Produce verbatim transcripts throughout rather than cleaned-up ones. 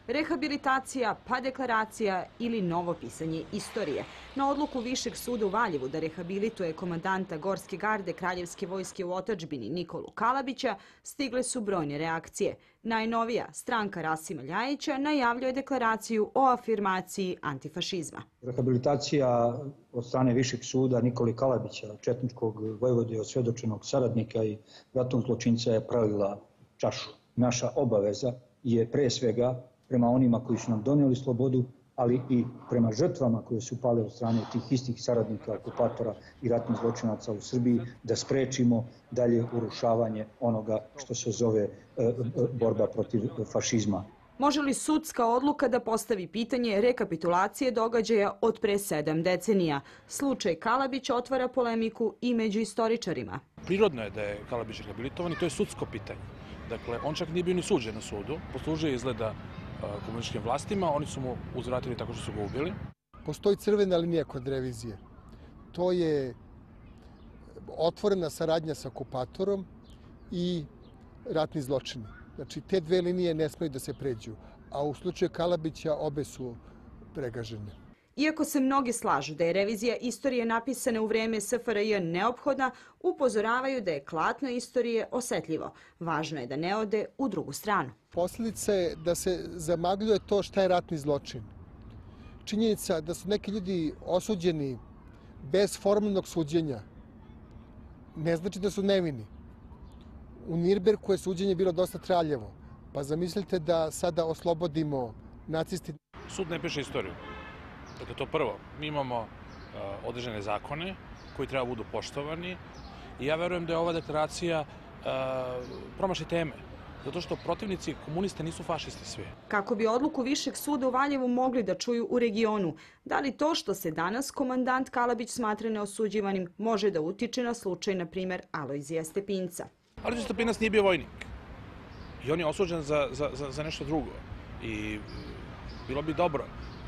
Rehabilitacija, pa deklaracija ili novo pisanje istorije. Na odluku Višeg suda u Valjevu da rehabilituje komandanta Gorske garde Kraljevske vojske u otadžbini Nikolu Kalabića stigle su brojne reakcije. Najnovija, stranka Rasima Ljajića, najavljuje deklaraciju o afirmaciji antifašizma. Rehabilitacija od strane Višeg suda Nikoli Kalabića, četničkog vojvode, osvjedočenog saradnika i ratnog zločinca, je prelila čašu. Naša obaveza je pre svega prema onima koji su nam donijeli slobodu, ali i prema žrtvama koje su pale od strane tih istih saradnika, okupatora i ratnih zločinaca u Srbiji, da sprečimo dalje urušavanje onoga što se zove borba protiv fašizma. Može li sudska odluka da postavi pitanje rekapitulacije događaja od pre sedam decenija? Slučaj Kalabić otvara polemiku i među istoričarima. Prirodno je da je Kalabić rehabilitovan i to je sudsko pitanje. Dakle, on čak nije bio ni suđen na sudu, poslužio je izgleda komunističkim vlastima, oni su mu uzvratili tako što su ga ubili. Postoji crvena linija kod revizije. To je otvorena saradnja sa okupatorom i ratni zločini. Znači, te dve linije ne smeju da se pređu, a u slučaju Kalabića obe su pregažene. Iako se mnogi slažu da je revizija istorije napisane u vreme S F R J neophodna, upozoravaju da je klatno istorije osetljivo. Važno je da ne ode u drugu stranu. Posljedica je da se zamagljuje to šta je ratni zločin. Činjenica da su neki ljudi osuđeni bez formalnog suđenja ne znači da su nevini. U Nirnbergu je suđenje bilo dosta traljevo. Pa zamislite da sada oslobodimo nacisti. Sud ne piše istoriju. Dakle, to prvo. Mi imamo određene zakone koji treba budu poštovani i ja verujem da je ova deklaracija promašaj teme. Zato što protivnici komuniste nisu fašisti svi. Kako bi odluku Višeg suda u Valjevu mogli da čuju u regionu, da li to što se danas komandant Kalabić smatra neosuđivanim može da utiče na slučaj, na primjer, Alojzija Stepinca? Alojzije Stepinac nije bio vojnik i on je osuđen za, za, za nešto drugo. I bilo bi dobro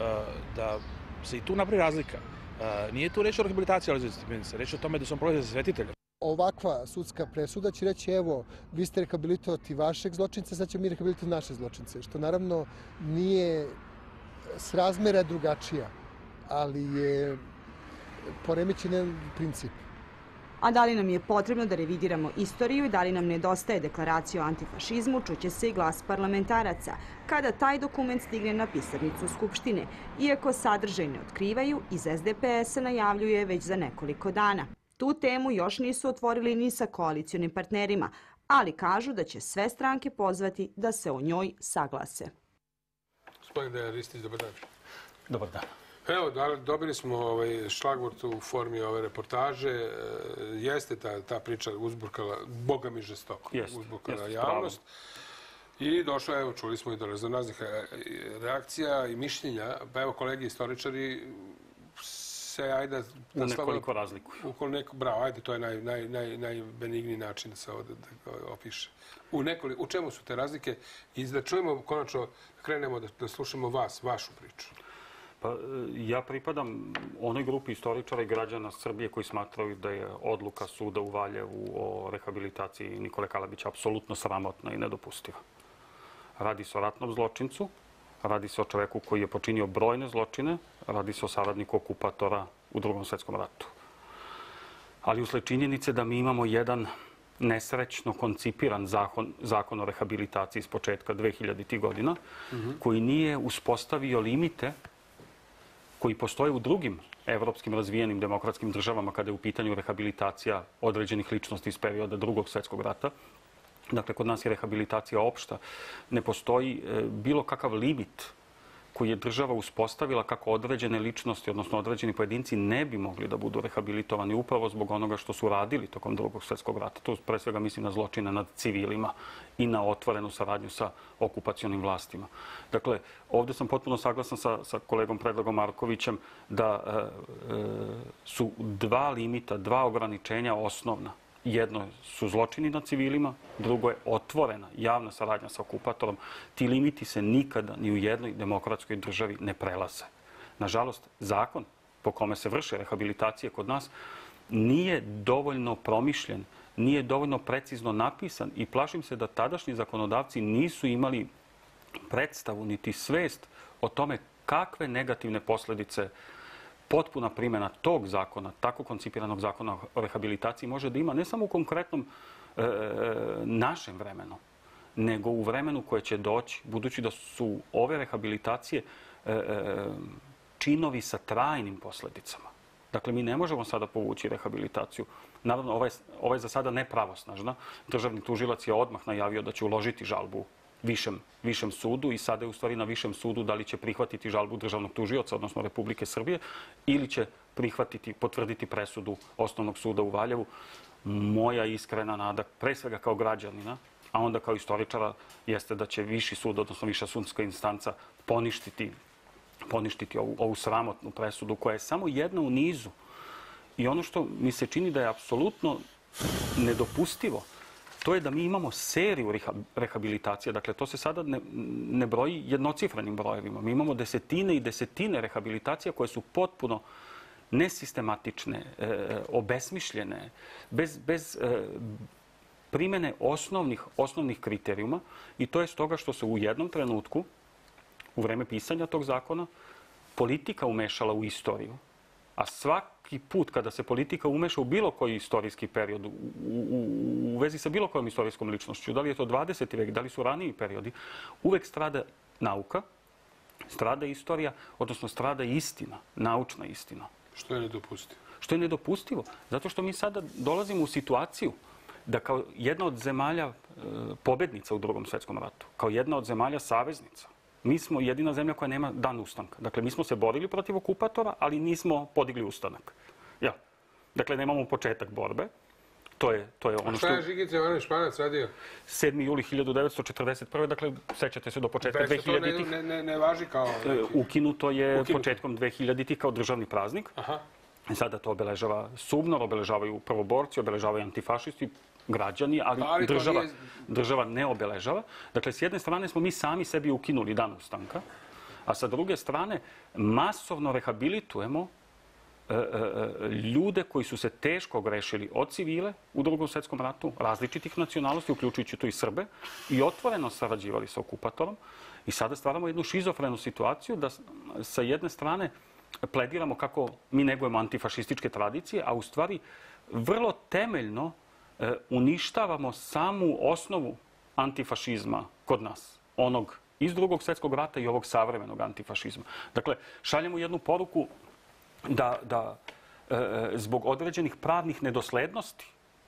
da se i tu napravi razlika. Nije tu reč o rehabilitaciji Alojzija Stepinca, reč o tome da su on prolazili za svetitelja. Ovakva sudska presuda će reći, evo, vi ste rehabilitovati vašeg zločinca, sad ćemo mi rehabilitovati naše zločince, što naravno nije srazmera drugačija, ali je poremećen princip. A da li nam je potrebno da revidiramo istoriju i da li nam nedostaje deklaracija o antifašizmu, čuće se i glas parlamentaraca, kada taj dokument stigne na pisarnicu Skupštine. Iako sadržaj ne otkrivaju, iz S D P S-a najavljuje već za nekoliko dana. Tu temu još nisu otvorili ni sa koalicionim partnerima, ali kažu da će sve stranke pozvati da se o njoj saglase. Gospodin Dejan Ristić, dobar dan. Dobar dan. Evo, dobili smo šlagvort u formi ove reportaže. Jeste ta priča uzburkala, boga mi žestoko, uzburkala javnost. I došlo, evo, čuli smo i do raznoraznih reakcija i mišljenja. Pa evo, kolegi istoričari se, ajde... U nekoliko razlikuju. Bravo, ajde, to je najbenigniji način da se ovdje opiše. U čemu su te razlike? I da čujemo, konačno, krenemo da slušamo vas, vašu priču. Pa ja pripadam onoj grupi istoričara i građana Srbije koji smatraju da je odluka suda u Valjevu o rehabilitaciji Nikole Kalabića apsolutno sramotna i nedopustiva. Radi se o ratnom zločincu, radi se o čoveku koji je počinio brojne zločine, radi se o saradniku okupatora u Drugom svjetskom ratu. Ali usled činjenice da mi imamo jedan nesrećno koncipiran zakon, zakon o rehabilitaciji iz početka dvehiljaditih godina, koji nije uspostavio limite koji postoje u drugim evropskim razvijenim demokratskim državama kada je u pitanju rehabilitacija određenih ličnosti iz perioda Drugog svjetskog rata. Dakle, kod nas je rehabilitacija opšta. Ne postoji bilo kakav limit koji je država uspostavila kako određene ličnosti, odnosno određeni pojedinci, ne bi mogli da budu rehabilitovani upravo zbog onoga što su radili tokom Drugog svjetskog rata. Tu pre svega mislim na zločine nad civilima i na otvorenu saradnju sa okupacionim vlastima. Dakle, ovdje sam potpuno saglasan sa, sa kolegom Predragom Markovićem da e, su dva limita, dva ograničenja osnovna. Jedno su zločini nad civilima, drugo je otvorena javna saradnja sa okupatorom. Ti limiti se nikada ni u jednoj demokratskoj državi ne prelaze. Nažalost, zakon po kome se vrše rehabilitacije kod nas nije dovoljno promišljen, nije dovoljno precizno napisan i plašim se da tadašnji zakonodavci nisu imali predstavu, niti svest o tome kakve negativne posljedice potpuna primjena tog zakona, tako koncipiranog zakona o rehabilitaciji može da ima ne samo u konkretnom e, našem vremenu, nego u vremenu koje će doći, budući da su ove rehabilitacije e, e, činovi sa trajnim posljedicama. Dakle, mi ne možemo sada povući rehabilitaciju. Naravno, ova je, ova je za sada nepravosnažna. Državni tužilac je odmah najavio da će uložiti žalbu višem, višem sudu i sada je u stvari na višem sudu da li će prihvatiti žalbu državnog tužioca, odnosno Republike Srbije, ili će prihvatiti, potvrditi presudu Osnovnog suda u Valjevu. Moja iskrena nada, pre svega kao građanina, a onda kao istoričara, jeste da će viši sud, odnosno viša sudska instanca, poništiti, poništiti ovu, ovu sramotnu presudu koja je samo jedna u nizu. I ono što mi se čini da je apsolutno nedopustivo, to je da mi imamo seriju rehabilitacija. Dakle, to se sada ne, ne broji jednocifrenim brojevima. Mi imamo desetine i desetine rehabilitacija koje su potpuno nesistematične, e, obesmišljene, bez, bez e, primjene osnovnih, osnovnih kriterijuma. I to je stoga što se u jednom trenutku, u vreme pisanja tog zakona, politika umešala u istoriju. A svaki put kada se politika umeša u bilo koji istorijski period, u, u, u vezi sa bilo kojom istorijskom ličnošću, da li je to dvadeseti vek, da li su raniji periodi, uvek strada nauka, strada istorija, odnosno strada istina, naučna istina. Što je nedopustivo? Što je nedopustivo? Zato što mi sada dolazimo u situaciju da kao jedna od zemalja e, pobednica u Drugom svjetskom ratu, kao jedna od zemalja saveznica, mi smo jedina zemlja koja nema dan ustanka. Dakle, mi smo se borili protiv okupatora, ali nismo podigli ustanak. Ja. Dakle, nemamo početak borbe. To je, to je ono što... A šta je Žigica Jovanović Španac radio? sedmi juli hiljadu devetsto četrdeset prve. Dakle, sećate se do početka dvehiljaditih. To ne, ne, ne važi kao... Ukinuto je Ukinuto. početkom dvehiljaditih kao državni praznik. Aha. Sada to obeležava SUBNOR, obeležavaju prvoborci, obeležavaju antifašisti, građani, ali, ali država, nije... država ne obeležava. Dakle, s jedne strane smo mi sami sebi ukinuli dan ustanka, a sa druge strane masovno rehabilitujemo e, e, ljude koji su se teško grešili od civile u Drugom svjetskom ratu, različitih nacionalnosti, uključujući tu i Srbe, i otvoreno sarađivali sa okupatorom. I sada stvaramo jednu šizofrenu situaciju da sa jedne strane plediramo kako mi negujemo antifašističke tradicije, a u stvari vrlo temeljno e, uništavamo samu osnovu antifašizma kod nas, onog iz Drugog svjetskog rata i ovog savremenog antifašizma. Dakle, šaljemo jednu poruku da, da e, zbog određenih pravnih nedoslednosti,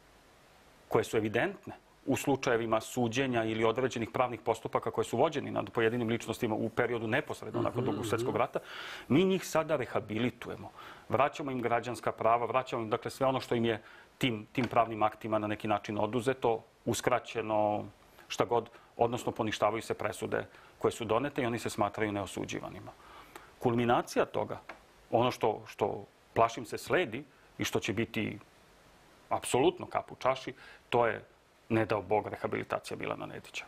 koje su evidentne u slučajevima suđenja ili određenih pravnih postupaka koje su vođeni nad pojedinim ličnostima u periodu neposredno nakon Drugog svjetskog rata, mi njih sada rehabilitujemo. Vraćamo im građanska prava, vraćamo im dakle, sve ono što im je tim, tim pravnim aktima na neki način oduzeto, uskraćeno, šta god, odnosno poništavaju se presude koje su donete i oni se smatraju neosuđivanima. Kulminacija toga, ono što, što plašim se sledi i što će biti apsolutno kap u čaši, to je, ne dao Bog, rehabilitacija Milana Nedića.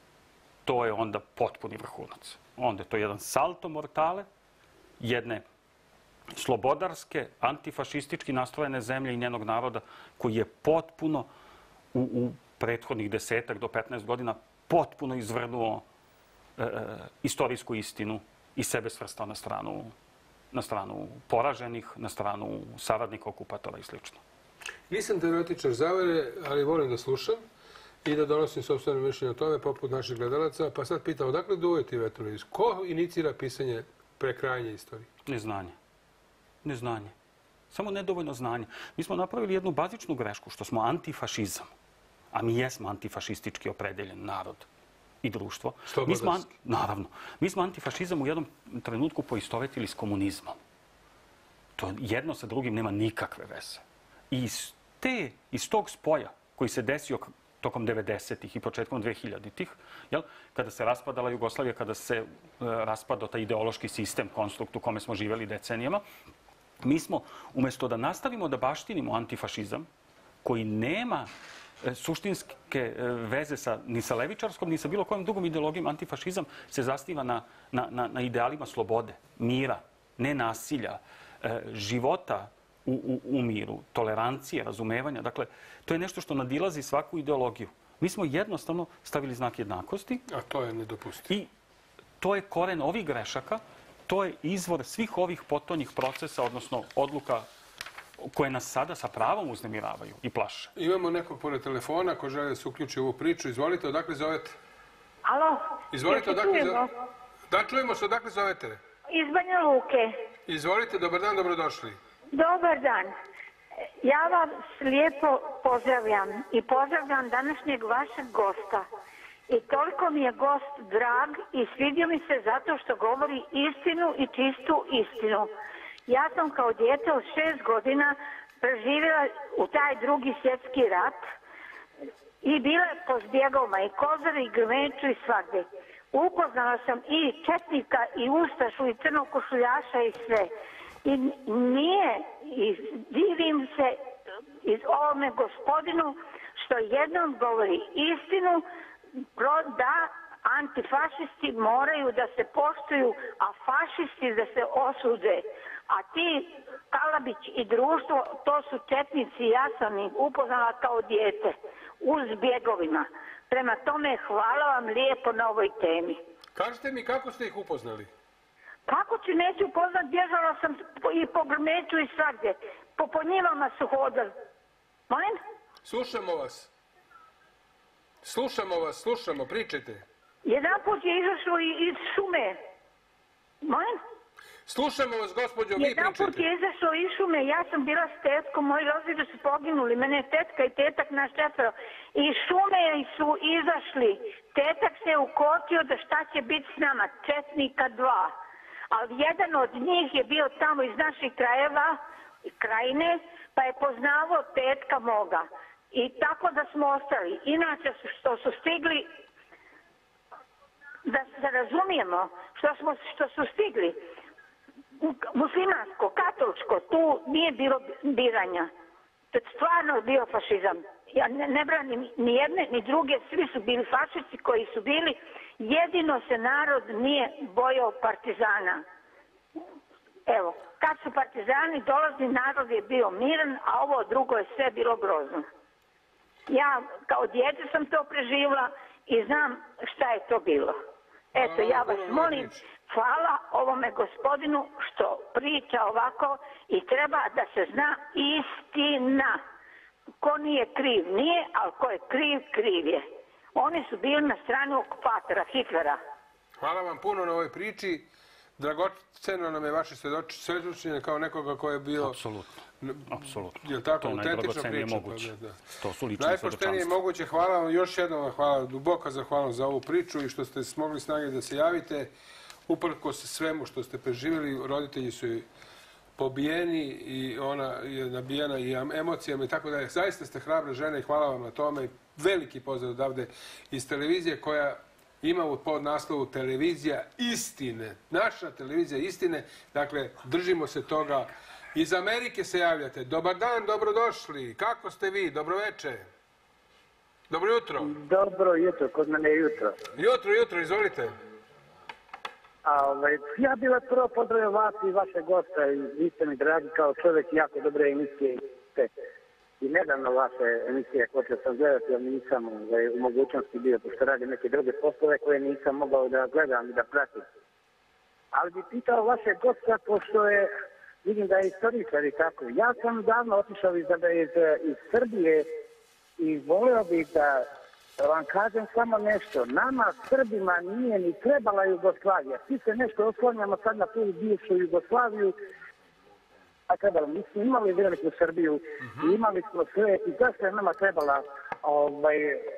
To je onda potpuni vrhunac. Onda je to jedan salto mortale jedne slobodarske, antifašistički nastrojene zemlje i njenog naroda koji je potpuno u, u prethodnih desetak do petnaest godina potpuno izvrnuo e, istorijsku istinu i sebe svrstao na stranu, na stranu poraženih, na stranu saradnika okupatora i sl. Nisam teoretičar zavere, ali volim da slušam i da donosim sopstveno mišljenje o tome, poput naših gledalaca. Pa sad pitam, odakle duvaju ti vetrovi? Ko inicira pisanje prekrajanja istorije? Neznanje. Neznanje. Samo nedovoljno znanja. Mi smo napravili jednu bazičnu grešku, što smo antifašizam. A mi jesmo antifašistički opredeljen narod i društvo. Mi smo, naravno. Mi smo antifašizam u jednom trenutku poistovetili s komunizmom. To jedno sa drugim nema nikakve veze. I iz, te, iz tog spoja koji se desio tokom devedesetih i početkom dvehiljaditih, jel, kada se raspadala Jugoslavija, kada se e, raspadao taj ideološki sistem, konstrukt u kome smo živjeli decenijama, mi smo, umjesto da nastavimo da baštinimo antifašizam, koji nema e, suštinske e, veze sa, ni sa levičarskom, ni sa bilo kojom drugom ideologijom, antifašizam se zasniva na, na, na, na idealima slobode, mira, nenasilja, e, života, U, u, u miru, tolerancije, razumevanja. Dakle, to je nešto što nadilazi svaku ideologiju. Mi smo jednostavno stavili znak jednakosti. A to je nedopustivo. I To je koren ovih grešaka, to je izvor svih ovih potonjih procesa, odnosno odluka koje nas sada sa pravom uznemiravaju i plaše. Imamo nekog pored telefona ko žele da se uključi u ovu priču. Izvolite, odakle zovete? Alo? Izvolite, odakle zovete? Da, čujemo se, odakle zovete? Iz Banja Luke. Izvolite, dobar dan, dobrodošli. Dobar dan. Ja vas lijepo pozdravljam i pozdravljam današnjeg vašeg gosta. I toliko mi je gost drag i svidio mi se zato što govori istinu i čistu istinu. Ja sam kao dijete od šest godina preživjela u taj drugi svjetski rat i bila po zbjegovima i Kozaru i Grmenču i svagdje. Upoznala sam i četnika i ustašu i crnog košuljaša i sve. I nije, i divim se iz ovome gospodinu što jednom govori istinu, da antifašisti moraju da se poštuju, a fašisti da se osude. A ti, Kalabić i društvo, to su četnici, ja sam ih upoznala kao dijete, uz bjegovima. Prema tome, hvala vam lijepo na ovoj temi. Kažite mi, kako ste ih upoznali? Kako ću neću upoznat, bježala sam i po Grmeću i svagdje. Po, po njivama su hodali. Molim? Slušamo vas. Slušamo vas, slušamo, pričajte. Jedan put je izašlo iz šume. Molim? Slušamo vas, gospođo, vi pričajte. Jedan put je izašlo iz šume, ja sam bila s tetkom, moji roditelji su poginuli, mene je tetka i tetak naš četvero. Iz šume su izašli. Tetak se ukotio da šta će biti s nama, četnika dva. Ali jedan od njih je bio tamo iz naših krajeva, krajine, pa je poznavao tetka moga. I tako da smo ostali. Inače, što su stigli, da se razumijemo, što, smo, što su stigli, muslimansko, katoličko, tu nije bilo biranja. To je stvarno bio fašizam. Ja ne, ne branim ni jedne, ni druge, svi su bili fašisti koji su bili. Jedino se narod nije bojao partizana. Evo, kad su partizani dolazili, narod je bio miran, a ovo drugo je sve bilo grozno. Ja kao dijete sam to preživjela i znam šta je to bilo. Eto, ja vas molim, hvala ovome gospodinu što priča ovako i treba da se zna istina. Ko nije kriv, nije, ali ko je kriv, kriv je. Oni su bili na strani okupatora, Hitlera. Hvala vam puno na ovoj priči. Dragoceno nam je vaše svedočenje kao nekoga ko je bio... Apsolutno. Apsolutno. Je li tako, autentična priča? Moguće. To su lične najpoštenije moguće. Hvala vam još jednom, hvala duboka zahvalnost za ovu priču i što ste smogli snage da se javite. Uprkos svemu što ste preživjeli, roditelji su pobijeni i ona je nabijena i emocijama i tako da je. Zaista ste hrabra žena i hvala vam na tome. Veliki pozdrav odavde iz televizije koja ima u podnaslovu televizija istine. Naša televizija istine. Dakle, držimo se toga. Iz Amerike se javljate. Dobar dan, dobrodošli. Kako ste vi? Dobroveče. Dobro jutro. Dobro jutro, kod mene je jutro. Jutro, jutro, izvolite. A, ovaj, ja bih vas prvo pozdravio vas i vaše gosta. Vi ste mi dragi kao čovjek, jako dobre emisije. I nedavno vaše emisije počeo sam gledati, ali nisam ovaj, u mogućnosti bio, pošto radim neke druge poslove koje nisam mogao da gledam i da pratim. Ali bih pitao vaše gosta, pošto je, vidim da je istoričar i tako. Ja sam davno otišao iz, iz, iz Srbije i volio bih da vam kažem samo nešto. Nama, Srbima, nije ni trebala Jugoslavija. Svi se nešto oslanjamo sad na tu bivšu Jugoslaviju. A trebalo, mi smo imali veliku Srbiju, uh-huh. imali smo sve i zašto je nama trebala ovaj,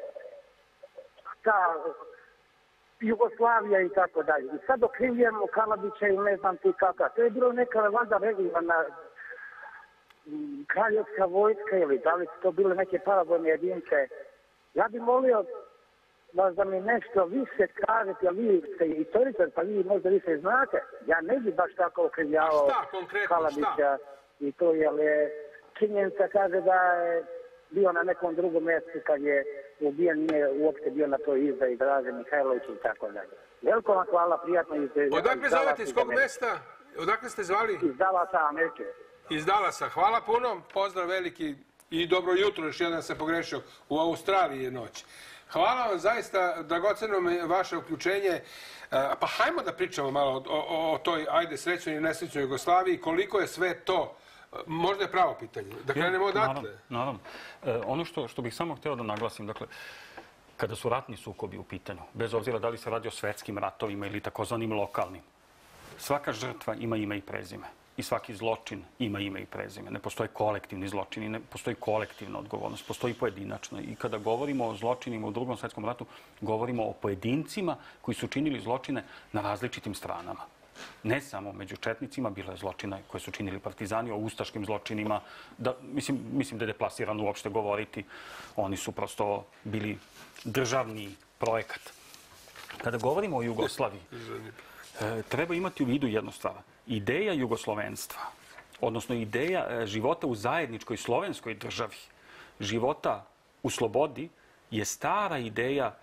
ta Jugoslavija i tako dalje. I sad okrivljujemo Kalabića i ne znam ti kakav. To je bilo neka valjda regularna kraljevska vojska ili da li su to bile neke paravojne jedince. Ja bih molio vas da mi nešto više kažete, ali vi ste istoričar, pa vi možda više znate. Ja ne bih baš tako okrivljavao Kalabića i to, jer je činjenica kaže da je bio na nekom drugom mjestu kad je ubijen, nije uopšte bio na toj izdaji Draže Mihajlović i tako dalje. Veliko vam hvala, prijatno. Iz, Odakle zovete, iz kog mjesta? Odakle ste zvali? Iz Dallasa, Amerike. Iz Dallasa. Hvala puno, pozdrav veliki i dobro jutro, još jedan se pogrešio. U Australiji je noć. Hvala vam zaista, dragoceno mi vaše uključenje. Pa hajmo da pričamo malo o toj, ajde, srećnoj i nesrećnoj Jugoslaviji. Koliko je sve to, možda je pravo pitanje. Da krenemo odatle. Naravno. Ono što bih samo hteo da naglasim, dakle, kada su ratni sukobi u pitanju, bez obzira da li se radi o svetskim ratovima ili takozvanim lokalnim, svaka žrtva ima ime i prezime. I svaki zločin ima ime i prezime. Ne postoje kolektivni zločini, ne postoji kolektivna odgovornost, postoji pojedinačno. I kada govorimo o zločinima u Drugom svetskom ratu, govorimo o pojedincima koji su činili zločine na različitim stranama. Ne samo među četnicima, bilo je zločina koje su činili partizani, o ustaškim zločinima. Mislim da je deplasirano uopšte govoriti. Oni su prosto bili državni projekat. Kada govorimo o Jugoslaviji, treba imati u vidu jednu stvar. Ideja jugoslovenstva, odnosno ideja života u zajedničkoj slovenskoj državi, života u slobodi, je stara ideja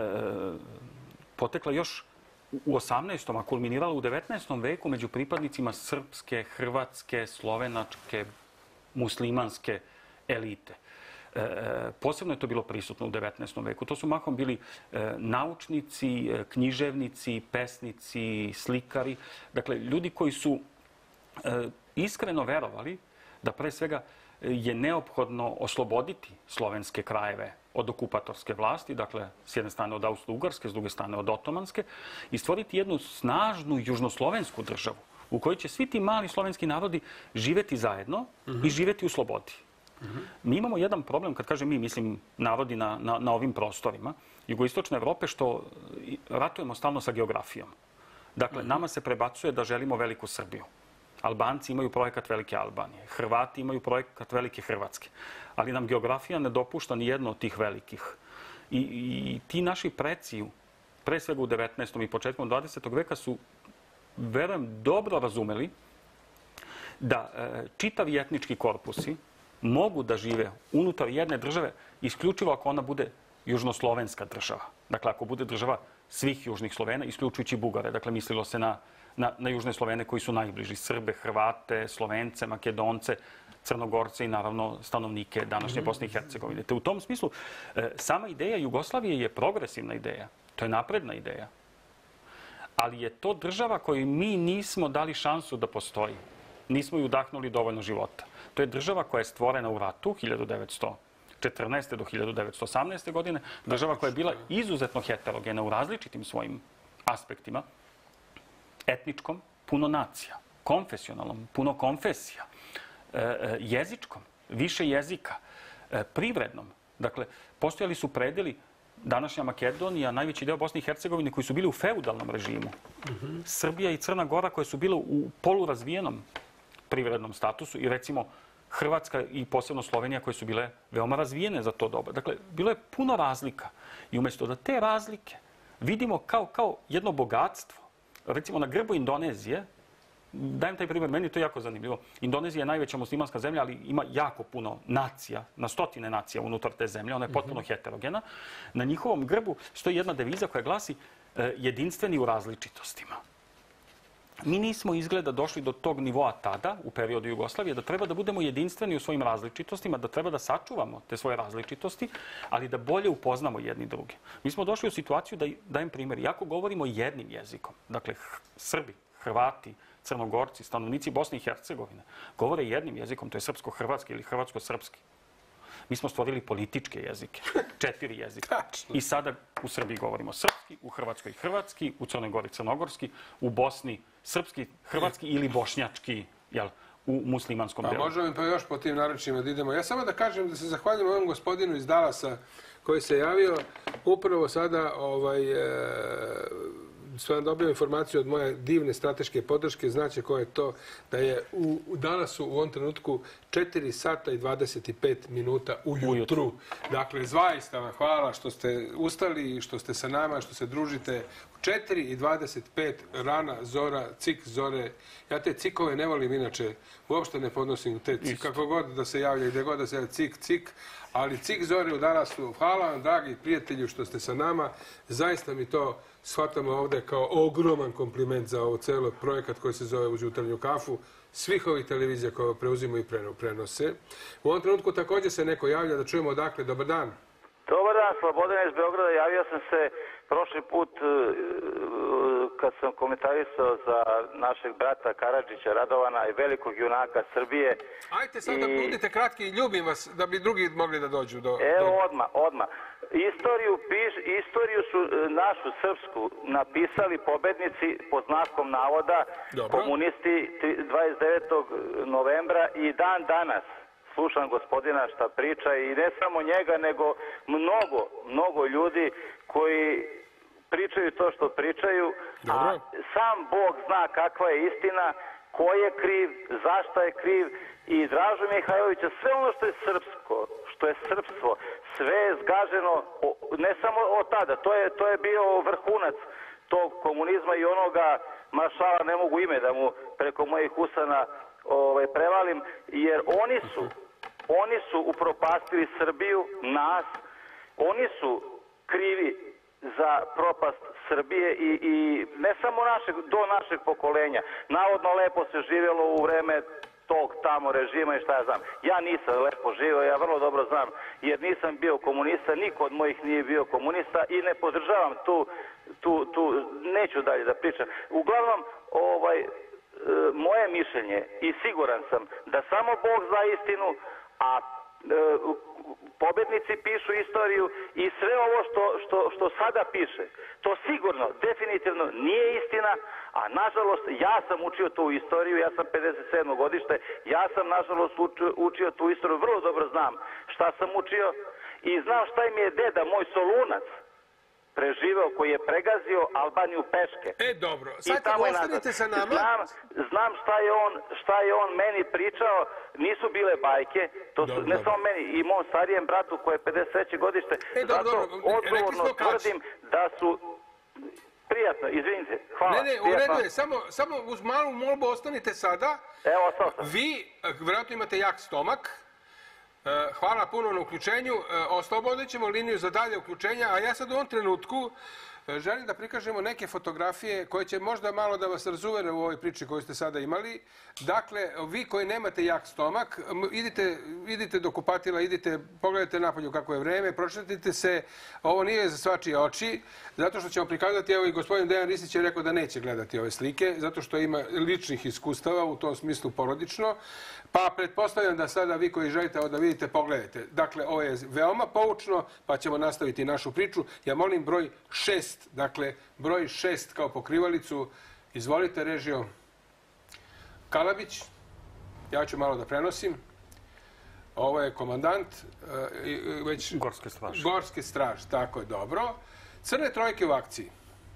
potekla još u osamnaestom. a kulminirala u devetnaestom veku među pripadnicima srpske, hrvatske, slovenačke, muslimanske elite. Posebno je to bilo prisutno u devetnaestom veku. To su mahom bili naučnici, književnici, pesnici, slikari. Dakle, ljudi koji su iskreno verovali da pre svega je neophodno osloboditi slovenske krajeve od okupatorske vlasti, dakle, s jedne strane od Austro-Ugarske, s druge strane od Otomanske, i stvoriti jednu snažnu južnoslovensku državu u kojoj će svi ti mali slovenski narodi živeti zajedno i živeti u slobodi. Mi imamo jedan problem, kad kažem mi, mislim narodi na ovim prostorima jugoistočne Evrope, što ratujemo stalno sa geografijom. Dakle, nama se prebacuje da želimo veliku Srbiju. Albanci imaju projekat Velike Albanije, Hrvati imaju projekat Velike Hrvatske, ali nam geografija ne dopušta ni jedno od tih velikih. I ti naši preci, pre svega u devetnaestom i početkom dvadesetog veka, su, verujem, dobro razumeli da čitavi etnički korpusi mogu da žive unutar jedne države isključivo ako ona bude južnoslovenska država. Dakle, ako bude država svih južnih Slovena, isključujući Bugare. Dakle, mislilo se na, na, na južne Slovene koji su najbliži. Srbe, Hrvate, Slovence, Makedonce, Crnogorce i naravno stanovnike današnje Bosne i Hercegovine. Te u tom smislu, sama ideja Jugoslavije je progresivna ideja. To je napredna ideja. Ali je to država koju mi nismo dali šansu da postoji. Nismo ju udahnuli dovoljno života. To je država koja je stvorena u ratu hiljadu devetsto četrnaeste. do hiljadu devetsto osamnaeste. godine. Država koja je bila izuzetno heterogena u različitim svojim aspektima. Etničkom, puno nacija. Konfesionalnom, puno konfesija. Jezičkom, više jezika. Privrednom. Dakle, postojali su predeli današnja Makedonija, najveći deo Bosne i Hercegovine, koji su bili u feudalnom režimu. Srbija i Crna Gora, koje su bile u polurazvijenom privrednom statusu, i recimo Hrvatska i posebno Slovenija, koje su bile veoma razvijene za to doba. Dakle, bilo je puno razlika. I umjesto da te razlike vidimo kao, kao jedno bogatstvo, recimo na grbu Indonezije, dajem taj primjer, meni je to jako zanimljivo. Indonezija je najveća muslimanska zemlja, ali ima jako puno nacija, na stotine nacija unutar te zemlje. Ona je potpuno heterogena. Na njihovom grbu stoji jedna deviza koja glasi jedinstveni u različitostima. Mi nismo izgleda došli do tog nivoa tada, u periodu Jugoslavije, da treba da budemo jedinstveni u svojim različitostima, da treba da sačuvamo te svoje različitosti, ali da bolje upoznamo jedni druge. Mi smo došli u situaciju, da dajem primjer, iako govorimo jednim jezikom, dakle Srbi, Hrvati, Crnogorci, stanovnici Bosne i Hercegovine, govore jednim jezikom, to je srpsko-hrvatski ili hrvatsko-srpski. Mi smo stvorili političke jezike, četiri jezika. I sada u Srbiji govorimo srpski, u Hrvatskoj hrvatski, u Crnoj Gori crnogorski, u Bosni srpski, hrvatski ili bošnjački, jel, u muslimanskom delu. Pa možemo pa još po tim naručima da idemo. Ja samo da kažem da se zahvaljujem ovom gospodinu iz Dalasa koji se javio. Upravo sada ovaj, sam dobio informaciju od moje divne strateške podrške, znači ko je to, da je u, u Dalasu u ovom trenutku četiri sata i dvadeset pet minuta ujutru. Dakle, zaista vam hvala što ste ustali, što ste sa nama, što se družite. četiri i dvadeset pet rana zora, cik zore. Ja te cikove ne volim inače, uopšte ne podnosim te cik, kako god da se javlja i gdje god da se javlja cik, cik. Ali cik zore u Dalasu, hvala vam dragi prijatelju što ste sa nama. Zaista mi to shvatamo ovdje kao ogroman kompliment za ovo celo projekat koji se zove Uz jutarnju kafu. Svih ovih televizija koje preuzimaju i prenose. U ovom trenutku također se neko javlja, da čujemo odakle. Dobar dan. Dobar dan, Slobodan iz Beograda. Javio sam se prošli put kad sam komentarisao za našeg brata Karadžića Radovana i velikog junaka Srbije. Ajte sad da budite kratki i ljubim vas da bi drugi mogli da dođu do... Evo odmah, odmah. Istoriju, piš, istoriju su našu srpsku napisali pobednici pod znakom navoda, Dobro. komunisti dvadeset devetog novembra i dan danas. Slušam gospodina šta priča i ne samo njega, nego mnogo, mnogo ljudi koji pričaju to što pričaju, Dobro. a sam Bog zna kakva je istina, ko je kriv, zašto je kriv i Dražu Mihajlovića, sve ono što je srpsko, što je srpstvo, sve je zgaženo, ne samo od tada, to je, to je bio vrhunac tog komunizma i onoga maršala, ne mogu ime da mu preko mojih usana ovaj, prevalim, jer oni su Oni su upropastili Srbiju, nas, oni su krivi za propast Srbije i, i ne samo našeg, do našeg pokolenja. Navodno lepo se živjelo u vreme tog tamo režima i šta ja znam. Ja nisam lepo živio, ja vrlo dobro znam, jer nisam bio komunista, niko od mojih nije bio komunista i ne podržavam tu, tu, tu neću dalje da pričam. Uglavnom, ovaj, moje mišljenje i siguran sam da samo Bog zna istinu, a e, pobednici pišu istoriju i sve ovo što, što, što sada piše, to sigurno, definitivno nije istina, a nažalost ja sam učio tu istoriju, ja sam pedeset sedmo godište, ja sam nažalost učio, učio tu istoriju, vrlo dobro znam šta sam učio i znam šta im je deda, moj Solunac, preživeo, koji je pregazio Albaniju peške. E, dobro. Sad kad ostanite sa nama... Znam, znam šta, je on, šta je on meni pričao, nisu bile bajke, to su, dobro, ne dobro. samo meni, i mom starijem bratu koji je pedeset treće godište, e, dobro, zato dobro. odgovorno tvrdim da su... Prijatno, izvinite, hvala. Ne, ne, u redu je, samo, samo uz malu molbu ostanite sada. Evo, ostao sam. Vi, vjerojatno imate jak stomak. Hvala puno na uključenju. Oslobodit ćemo liniju za dalje uključenja, a ja sad u ovom trenutku želim da prikažemo neke fotografije koje će možda malo da vas razuvere u ovoj priči koju ste sada imali. Dakle, vi koji nemate jak stomak, idite, idite do kupatila, idite, pogledajte napolju kako je vreme, pročitajte se, ovo nije za svačije oči, zato što ćemo prikazati, evo i gospodin Dejan Ristić je rekao da neće gledati ove slike, zato što ima ličnih iskustava, u tom smislu porodično, pa pretpostavljam da sada vi koji želite da vidite, pogledajte. Dakle, ovo je veoma poučno, pa ćemo nastaviti našu priču. Ja molim broj šest, dakle, broj šest kao pokrivalicu. Izvolite, režio. Kalabić, ja ću malo da prenosim. Ovo je komandant već... Gorske straže. Gorske straže, tako je, dobro. Crne trojke u akciji.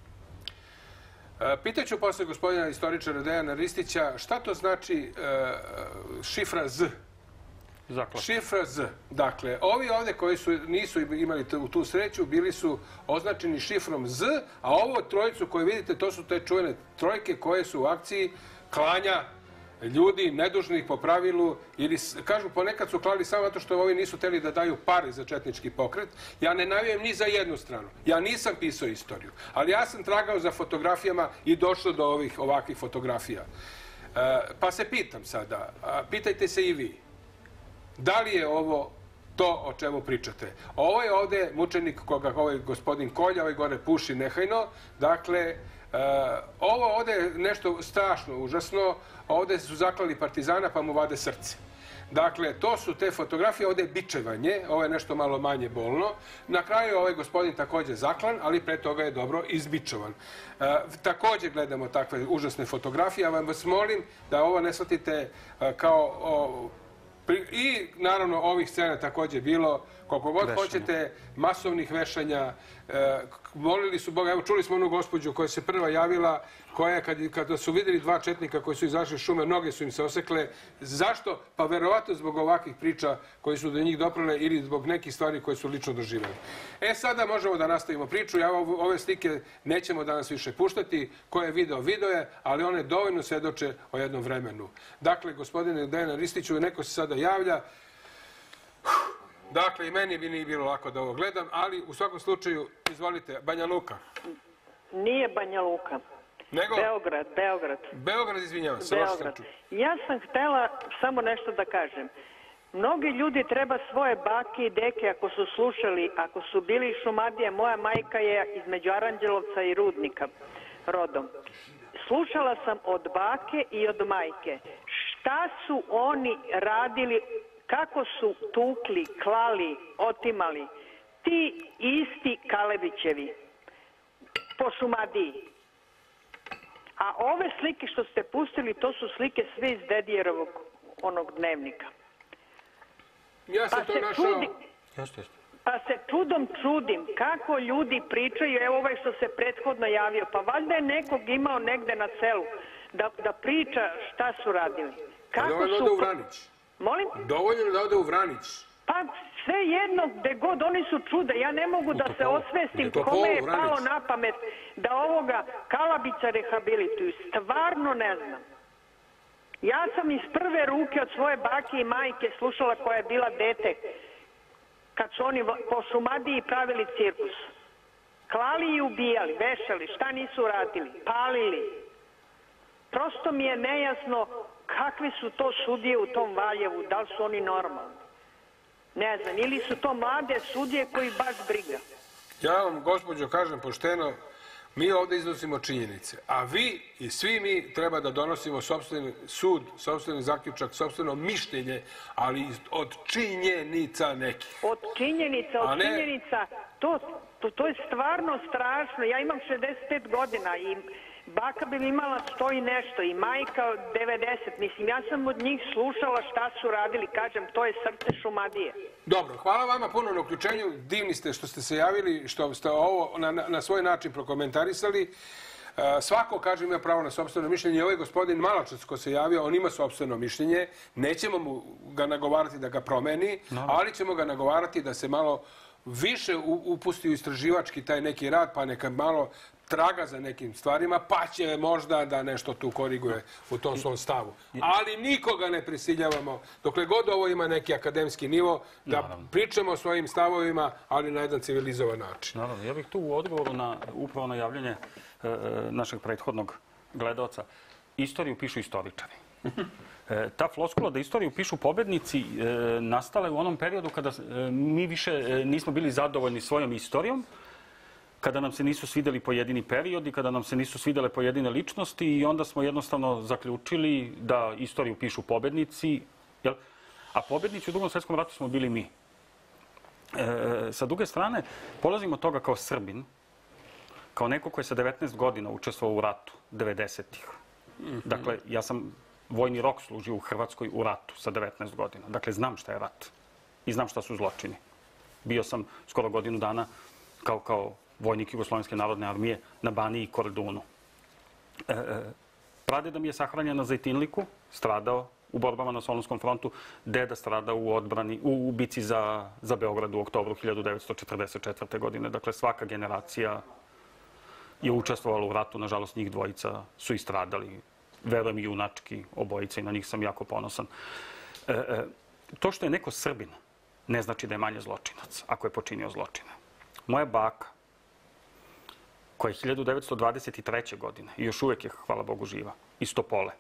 Pitaću posle gospodina istoričara Dejana Ristića šta to znači šifra Z. Zaklat. Šifra Z. Dakle, ovi ovde koji su, nisu imali tu sreću, bili su označeni šifrom Z, a ovo trojicu koje vidite, to su te čuvene trojke koje su u akciji klanja ljudi nedužnih po pravilu, ili kažu ponekad su klali samo zato što ovi nisu hteli da daju pare za četnički pokret. Ja ne navijem ni za jednu stranu. Ja nisam pisao istoriju, ali ja sam tragao za fotografijama i došao do ovih ovakvih fotografija. Pa se pitam sada, pitajte se i vi, da li je ovo to o čemu pričate? Ovo je ovde mučenik koga ovaj gospodin Kolja, ovaj gore puši nehajno, dakle, Uh, ovo ovde je nešto strašno, užasno. Ovde su zaklali partizana pa mu vade srce. Dakle, to su te fotografije, ovde je bičevanje, ovo je nešto malo manje bolno. Na kraju ovaj gospodin takođe zaklan, ali pre toga je dobro izbičovan. Uh, takođe gledamo takve užasne fotografije, a vam vas molim da ovo ne shvatite uh, kao... O, i naravno ovih scena takođe bilo, koliko god vešanja. Hoćete, masovnih vešanja. E, molili su Boga, evo čuli smo onu gospođu koja se prva javila, koja kad, kada su videli dva četnika koji su izašli iz šume, noge su im se osekle. Zašto? Pa verovatno zbog ovakvih priča koji su do njih doprale ili zbog nekih stvari koje su lično doživjeli. E sada možemo da nastavimo priču. Ja ove slike nećemo danas više puštati. Ko je video, video je, ali one dovoljno svedoče o jednom vremenu. Dakle, gospodine Dejana Ristiću, neko se sada javlja. Dakle, i meni bi nije bilo lako da ovo gledam, ali u svakom slučaju, izvolite, Banja Luka. Nije Banja Luka. Nego? Beograd, Beograd. Beograd, izvinjavam se. Beograd. Ja sam htela samo nešto da kažem. Mnogi ljudi treba svoje bake i deke, ako su slušali, ako su bili iz Šumadije, moja majka je između Aranđelovca i Rudnika rodom. Slušala sam od bake i od majke šta su oni radili, kako su tukli, klali, otimali. Ti isti Kalebićevi po Šumadiji. A ove slike što ste pustili, to su slike sve iz Dedijerovog onog dnevnika. Ja sam to našao... Pa se čudom čudim kako ljudi pričaju, evo ovaj što se prethodno javio, pa valjda je nekog imao negde na selu da, da priča šta su radili. Kako dovoljno su... da ode u Vranić. Molim? Dovoljno da ode u Vranić. Pa sve jedno, gde god oni su čuda, ja ne mogu da se osvestim kome je palo na pamet da ovoga Kalabića rehabilituju. Stvarno ne znam. Ja sam iz prve ruke od svoje bake i majke slušala koja je bila dete kad su oni po Šumadiji pravili cirkus. Klali i ubijali, vešali, šta nisu radili, palili. Prosto mi je nejasno kakvi su to sudije u tom Valjevu, da li su oni normalni. Ne znam, ili su to mlade sudije koji baš briga. Ja vam, gospođo, kažem pošteno, mi ovdje iznosimo činjenice, a vi i svi mi treba da donosimo sopstveni sud, sopstveni zaključak, sopstveno mišljenje, ali od činjenica nekih. Od činjenica, od ne... činjenica, to, to, to je stvarno strašno. Ja imam šezdeset pet godina i baka bi imala sto i nešto i majka devedeset. Mislim, ja sam od njih slušala šta su radili. Kažem, to je srce Šumadije. Dobro, hvala vama puno na uključenju. Divni ste što ste se javili, što ste ovo na, na svoj način prokomentarisali. Uh, svako, kažem, ima pravo na sopstveno mišljenje. I ovaj gospodin Malačac ko se javio, on ima sopstveno mišljenje. Nećemo mu ga nagovarati da ga promeni, no. ali ćemo ga nagovarati da se malo više upusti u istraživački taj neki rad, pa neka malo traga za nekim stvarima, pa će možda da nešto tu koriguje u tom svom stavu. Ali nikoga ne prisiljavamo, dokle god ovo ima neki akademski nivo, da Naravno. pričamo o svojim stavovima, ali na jedan civilizovan način. Naravno, ja bih tu u odgovoru na upravo na javljanje e, našeg prethodnog gledaoca. Istoriju pišu istoričari. E, ta floskula da istoriju pišu pobednici e, nastala je u onom periodu kada e, mi više e, nismo bili zadovoljni svojom istorijom, kada nam se nisu svideli pojedini periodi, kada nam se nisu svidele pojedine ličnosti i onda smo jednostavno zaključili da istoriju pišu pobednici, jel? A pobednici u Drugom svjetskom ratu smo bili mi. E, sa druge strane, polazimo od toga kao Srbin, kao neko koji je sa devetnaest godina učestvovao u ratu, devedesetih. Dakle, ja sam vojni rok služio u Hrvatskoj u ratu sa devetnaest godina. Dakle, znam šta je rat i znam šta su zločini. Bio sam skoro godinu dana kao, kao vojnik Jugoslovenske narodne armije na Baniji i Kordunu. E, e, pradeda mi je sahranjen na Zejtinliku, stradao u borbama na Solunskom frontu, deda stradao u odbrani, u, u bici za, za Beograd u oktobru hiljadu devetsto četrdeset četvrte. godine. Dakle, svaka generacija je učestvovala u ratu, nažalost njih dvojica su i stradali. Verujem i junački obojica i na njih sam jako ponosan. E, e, to što je neko Srbin ne znači da je manje zločinac ako je počinio zločine. Moja baka, koja je hiljadu devetsto dvadeset treće. godine i još uvijek je, hvala Bogu, živa, iz Topole,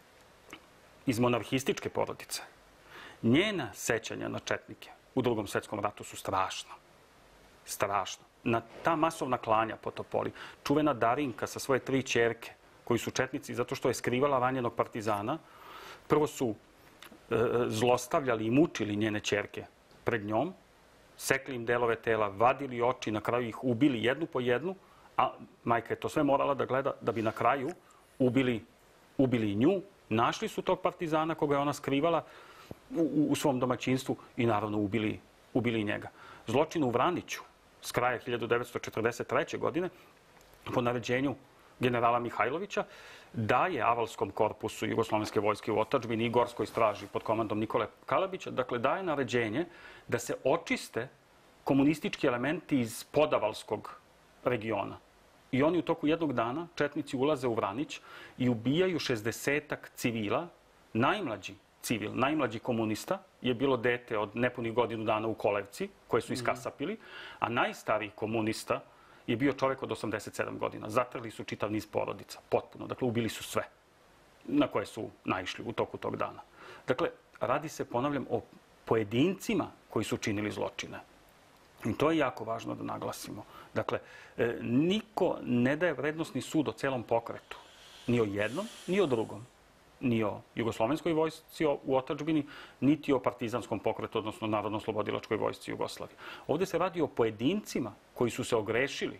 iz monarhističke porodice, njena sećanja na četnike u Drugom svjetskom ratu su strašna. Strašna. Na ta masovna klanja po Topoli, čuvena Darinka sa svoje tri ćerke, koji su četnici zato što je skrivala ranjenog partizana, prvo su e, zlostavljali i mučili njene ćerke pred njom, sekli im delove tela, vadili oči, na kraju ih ubili jednu po jednu, a majka je to sve morala da gleda da bi na kraju ubili, ubili i nju. Našli su tog partizana koga je ona skrivala u, u svom domaćinstvu i naravno ubili, ubili i njega. Zločin u Vraniću s kraja hiljadu devetsto četrdeset treće. godine po naređenju generala Mihajlovića daje Avalskom korpusu Jugoslovenske vojske u otadžbini i Gorskoj straži pod komandom Nikole Kalabića, dakle daje naređenje da se očiste komunistički elementi iz podavalskog regiona. I oni u toku jednog dana, četnici, ulaze u Vranić i ubijaju šezdesetak civila. Najmlađi civil, najmlađi komunista je bilo dete od nepunih godinu dana u Kolevci, koje su iskasapili, a najstariji komunista je bio čovjek od osamdeset sedam godina. Zatrli su čitav niz porodica, potpuno. Dakle, ubili su sve na koje su naišli u toku tog dana. Dakle, radi se, ponavljam, o pojedincima koji su činili zločine. I to je jako važno da naglasimo. Dakle, niko ne daje vrednosni sud o celom pokretu. Ni o jednom, ni o drugom. Ni o jugoslovenskoj vojsci u otadžbini, niti o partizanskom pokretu, odnosno Narodno-slobodilačkoj vojsci Jugoslavije. Ovdje se radi o pojedincima koji su se ogrešili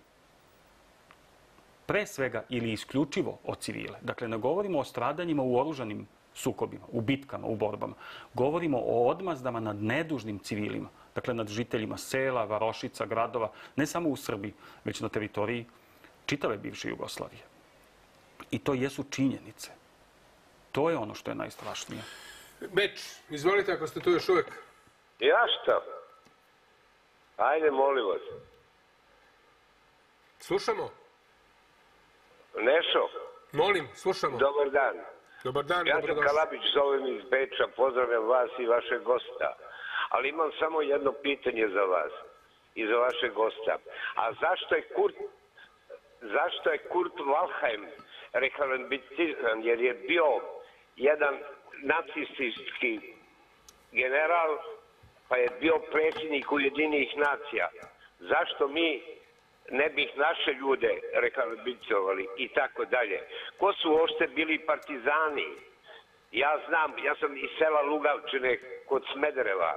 pre svega ili isključivo o civile. Dakle, ne govorimo o stradanjima u oružanim sukobima, u bitkama, u borbama. Govorimo o odmazdama nad nedužnim civilima, dakle nad žiteljima sela, varošica, gradova, ne samo u Srbiji, već na teritoriji čitave bivše Jugoslavije. I to jesu činjenice. To je ono što je najstrašnije. Beč, izvolite ako ste tu još uvek. Ja šta? Ajde, molim vas. Slušamo. Nešo. Molim, slušamo. Dobar dan. Dobar dan, ja dobrodošli. sam Kalabić, zovem iz Beča, pozdravljam vas i vašeg gosta. Ali imam samo jedno pitanje za vas i za vašeg gosta. A zašto je Kurt, zašto je Kurt Waldheim rehabilitiran? Jer je bio jedan nacistički general, pa je bio predsjednik Ujedinjenih nacija. Zašto mi ne bih naše ljude rehabilitovali i tako dalje? Ko su uopšte bili partizani? Ja znam, ja sam iz sela Lugavčine kod Smedereva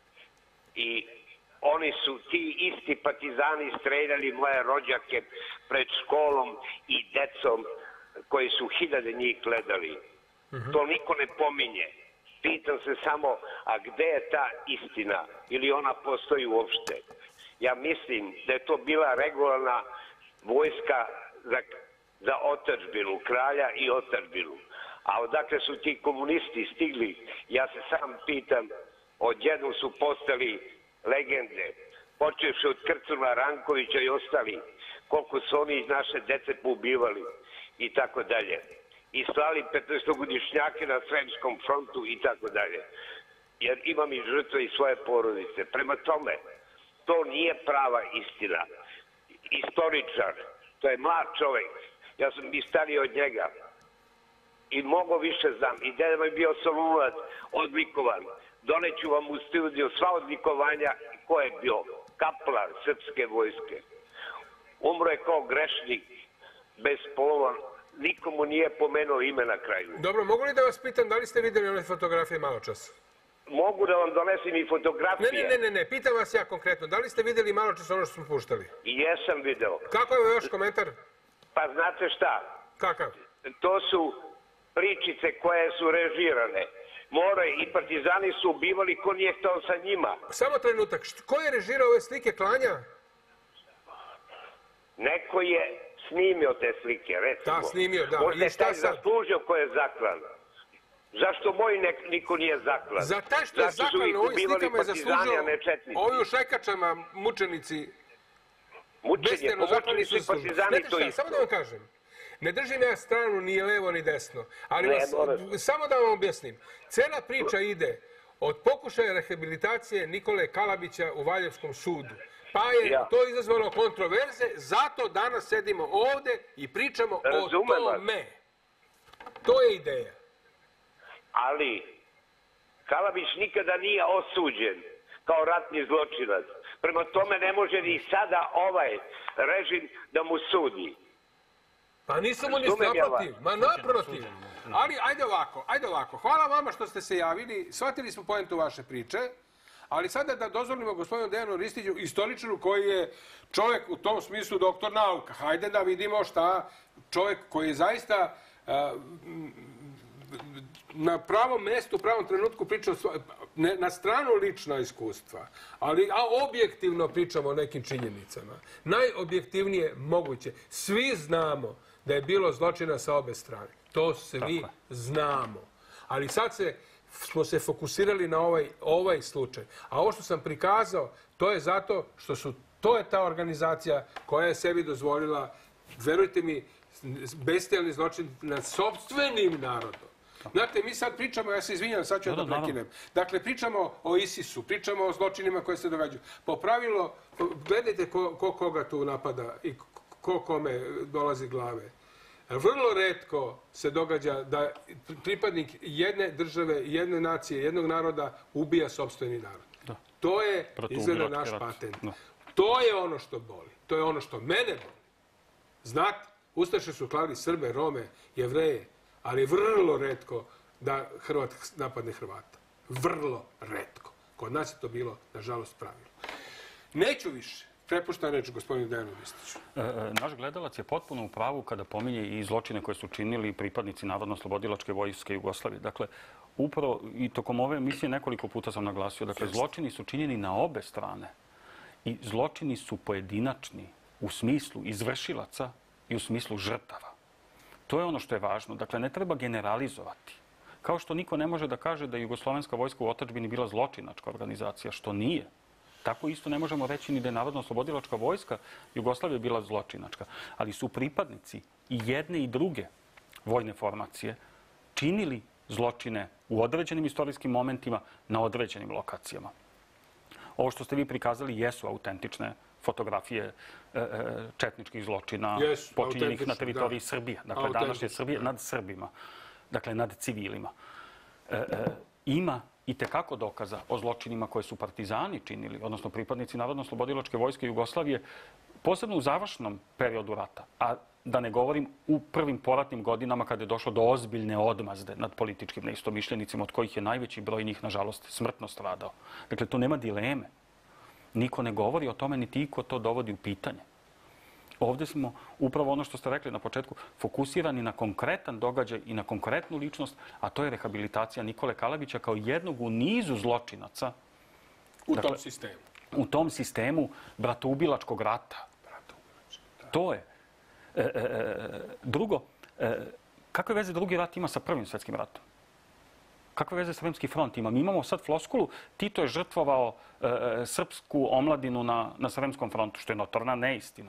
i oni su ti isti partizani streljali moje rođake pred školom i decom koji su hiljade njih gledali. To niko ne pominje. Pitam se samo, a gde je ta istina? Ili ona postoji uopšte? Ja mislim da je to bila regularna vojska za, za otadžbinu, kralja i otadžbinu. A odakle su ti komunisti stigli? Ja se sam pitam, odjednom su postali legende. Počevši od Krcuna, Rankovića i ostali. Koliko su oni iz naše dece poubivali i tako dalje. I slali petnaestogodišnjake na Sremskom frontu i tako dalje. Jer imam i žrtve i svoje porodice. Prema tome, to nije prava istina. Istoričar, to je mlad čovjek. Ja sam i stariji od njega. I mnogo više znam. I deda mi je bio Solunac, odlikovan. Doneću vam u studio sva odlikovanja ko je bio kaplar srpske vojske. Umro je kao grešnik, bez polova. Nikomu nije pomenuo ime na kraju. Dobro, mogu li da vas pitam da li ste vidjeli one fotografije malo čas? Mogu da vam donesem i fotografije? Ne, ne, ne, ne, pitam vas ja konkretno. Da li ste vidjeli malo čas ono što smo puštali? Jesam video. Kako je još komentar? Pa znate šta? Kakav? To su pričice koje su režirane. More i partizani su ubivali ko nije htao sa njima. Samo trenutak, ko je režirao ove slike klanja? Neko je snimio te slike, recimo. Da, snimio, da. Možda je taj zaslužio ko je zaklan. Zašto moj niko nije zaklan? Za taj što je zaklan, u ovim slikama je zaslužio ovi u šajkačama mučenici. Mučenje, pomoćni su i partizani to isto. Samo da vam kažem. Ne držim ja stranu ni levo ni desno, ali vas, samo da vam objasnim. Cela priča ide od pokušaja rehabilitacije Nikole Kalabića u Valjevskom sudu. Pa je ja. to izazvalo kontroverze, zato danas sedimo ovde i pričamo Razumem o tome. Vas. To je ideja. Ali Kalabić nikada nije osuđen kao ratni zločinac. Prema tome ne može ni sada ovaj režim da mu sudi. Pa nisu mu ni naprotiv, ma naprotiv. Ali ajde ovako, ajde ovako. Hvala vama što ste se javili, shvatili smo pojentu vaše priče, ali sada da dozvolimo gospodinu Dejanu Ristiću, istoričaru koji je čovjek u tom smislu doktor nauka. Hajde da vidimo šta čovjek koji je zaista uh, na pravom mjestu, u pravom trenutku pričao ne, na stranu lična iskustva, ali a objektivno pričamo o nekim činjenicama. Najobjektivnije moguće. Svi znamo da je bilo zločina sa obe strane. To svi znamo. Ali sad se, smo se fokusirali na ovaj, ovaj slučaj. A ovo što sam prikazao, to je zato što su, to je ta organizacija koja je sebi dozvolila, verujte mi, bestijalni zločin nad sopstvenim narodom. Znate, mi sad pričamo, ja se izvinjam, sad ću ja da prekinem. Dakle, pričamo o ISIS-u, pričamo o zločinima koje se događaju. Po pravilu, gledajte ko, ko koga tu napada i ko kome dolazi glave. Vrlo retko se događa da pripadnik jedne države, jedne nacije, jednog naroda ubija sopstveni narod. To je izgleda naš patent. To je ono što boli. To je ono što mene boli. Znate, ustaše su klali Srbe, Rome, Jevreje, ali je vrlo retko da Hrvat napadne Hrvata. Vrlo retko. Kod nas je to bilo, nažalost, pravilo. Neću više. Prepuštam reč gospodinu Dejanu Vistiću. Naš gledalac je potpuno u pravu kada pominje i zločine koje su činili pripadnici Narodno-oslobodilačke vojske Jugoslavije. Dakle, upravo i tokom ove emisije nekoliko puta sam naglasio, dakle, zločini su činjeni na obe strane. I zločini su pojedinačni u smislu izvršilaca i u smislu žrtava. To je ono što je važno. Dakle, ne treba generalizovati. Kao što niko ne može da kaže da je Jugoslovenska vojska u otadžbini bila zločinačka organizacija, što nije. Tako isto ne možemo reći ni da je Narodno-oslobodilačka vojska Jugoslavije bila zločinačka. Ali su pripadnici i jedne i druge vojne formacije činili zločine u određenim istorijskim momentima na određenim lokacijama. Ovo što ste vi prikazali jesu autentične fotografije četničkih zločina počinjenih na teritoriji Srbije. Dakle, današnje Srbije nad Srbima. Dakle, nad civilima. Ima i tekako dokaza o zločinima koje su partizani činili, odnosno pripadnici Narodno-oslobodilačke vojske Jugoslavije, posebno u završnom periodu rata, a da ne govorim u prvim poratnim godinama kada je došlo do ozbiljne odmazde nad političkim neistomišljenicima, od kojih je najveći broj njih, nažalost, smrtno stradao. Dakle, tu nema dileme. Niko ne govori o tome, niti iko to dovodi u pitanje. Ovdje smo, upravo ono što ste rekli na početku, fokusirani na konkretan događaj i na konkretnu ličnost, a to je rehabilitacija Nikole Kalabića kao jednog u nizu zločinaca. U tom sistemu. U tom sistemu bratoubilačkog rata. To je. Drugo, kakve veze drugi rat ima sa Prvim svjetskim ratom? Kakve veze Sremski front ima? Mi imamo sad floskulu, Tito je žrtvovao srpsku omladinu na Sremskom frontu, što je notorna neistina.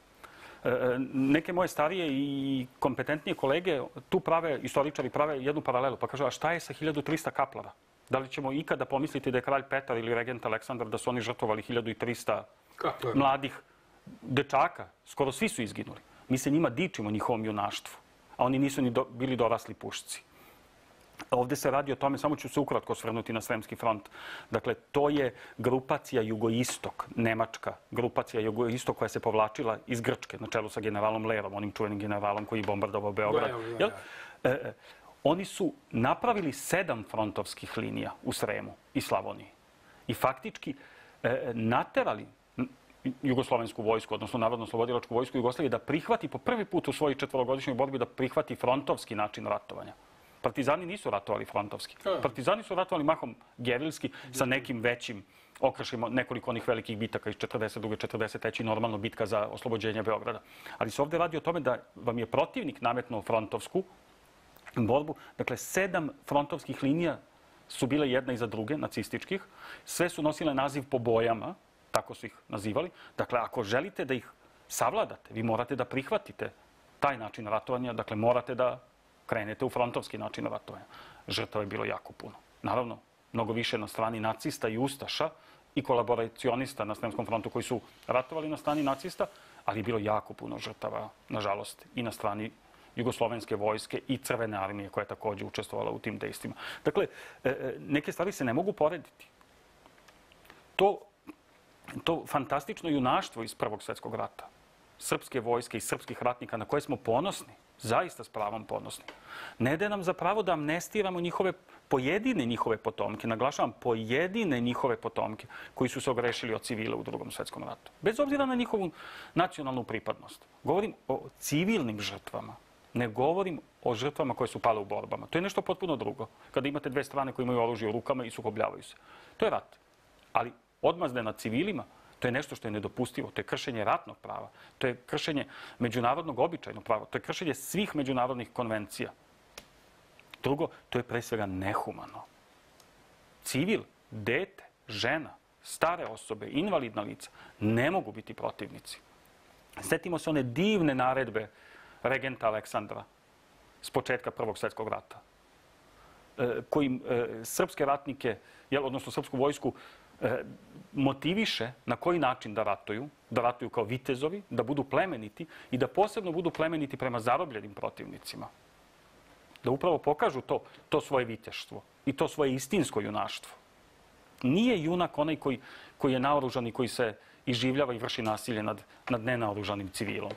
Neke moje starije i kompetentnije kolege tu prave, istoričari prave jednu paralelu, pa kažu, a šta je sa hiljadu trista kaplara? Da li ćemo ikada pomisliti da je kralj Petar ili regent Aleksandar da su oni žrtvovali hiljadu trista mladih dečaka? Skoro svi su izginuli. Mi se njima dičimo, njihovom junaštvu, a oni nisu ni bili dorasli pušci. Ovdje se radi o tome, samo ću se ukratko osvrnuti na Sremski front. Dakle, to je grupacija Jugoistok, nemačka grupacija Jugoistok koja se povlačila iz Grčke na čelu sa generalom Lerom, onim čuvenim generalom koji je bombardovao Beograd. Oni su napravili sedam frontovskih linija u Sremu i Slavoniji i faktički naterali jugoslovensku vojsku, odnosno Narodno-oslobodilačku vojsku Jugoslavije da prihvati po prvi put u svojoj četvorogodišnjoj borbi da prihvati frontovski način ratovanja. Partizani nisu ratovali frontovski. Partizani su ratovali mahom gerilski sa nekim većim okršima, nekoliko onih velikih bitaka iz četrdeset druge četrdeset treće i normalno bitka za oslobođenje Beograda. Ali se ovdje radi o tome da vam je protivnik nametnuo frontovsku borbu. Dakle, sedam frontovskih linija su bile jedna iza druge, nacističkih. Sve su nosile naziv po bojama, tako su ih nazivali. Dakle, ako želite da ih savladate, vi morate da prihvatite taj način ratovanja. Dakle, morate da krenete u frontovski način ratovanja. Žrtava je bilo jako puno. Naravno, mnogo više na strani nacista i ustaša i kolaboracionista na Sremskom frontu koji su ratovali na strani nacista, ali je bilo jako puno žrtava, nažalost, i na strani jugoslovenske vojske i Crvene armije koja je također učestvovala u tim dejstvima. Dakle, neke stvari se ne mogu porediti. To, to fantastično junaštvo iz Prvog svjetskog rata, srpske vojske i srpskih ratnika na koje smo ponosni, zaista s pravom ponosni, ne daje nam za pravo da amnestiramo njihove, pojedine njihove potomke, naglašavam, pojedine njihove potomke koji su se ogrešili od civila u Drugom svjetskom ratu. Bez obzira na njihovu nacionalnu pripadnost. Govorim o civilnim žrtvama. Ne govorim o žrtvama koje su pale u borbama. To je nešto potpuno drugo. Kada imate dve strane koje imaju oružje u rukama i sukobljavaju se. To je rat. Ali odmazde nad civilima, to je nešto što je nedopustivo. To je kršenje ratnog prava. To je kršenje međunarodnog običajnog prava. To je kršenje svih međunarodnih konvencija. Drugo, to je pre svega nehumano. Civil, dete, žena, stare osobe, invalidna lica ne mogu biti protivnici. Sjetimo se one divne naredbe regenta Aleksandra s početka Prvog svjetskog rata, kojim srpske ratnike, odnosno srpsku vojsku, motiviše na koji način da ratuju, da ratuju kao vitezovi, da budu plemeniti i da posebno budu plemeniti prema zarobljenim protivnicima. Da upravo pokažu to, to svoje viteštvo i to svoje istinsko junaštvo. Nije junak onaj koji, koji je naoružan i koji se iživljava i vrši nasilje nad, nad nenaoružanim civilom.